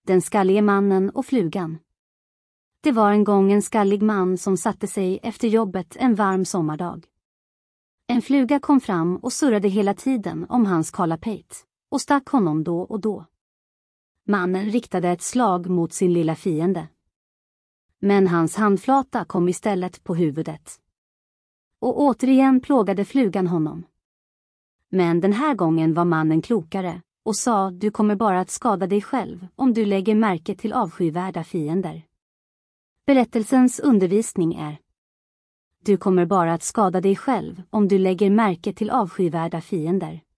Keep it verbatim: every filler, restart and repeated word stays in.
Den skallige mannen och flugan. Det var en gång en skallig man som satte sig efter jobbet en varm sommardag. En fluga kom fram och surrade hela tiden om hans kala pejt och stack honom då och då. Mannen riktade ett slag mot sin lilla fiende. Men hans handflata kom istället på huvudet. Och återigen plågade flugan honom. Men den här gången var mannen klokare och sa: du kommer bara att skada dig själv om du lägger märke till avskyvärda fiender. Berättelsens undervisning är: du kommer bara att skada dig själv om du lägger märke till avskyvärda fiender.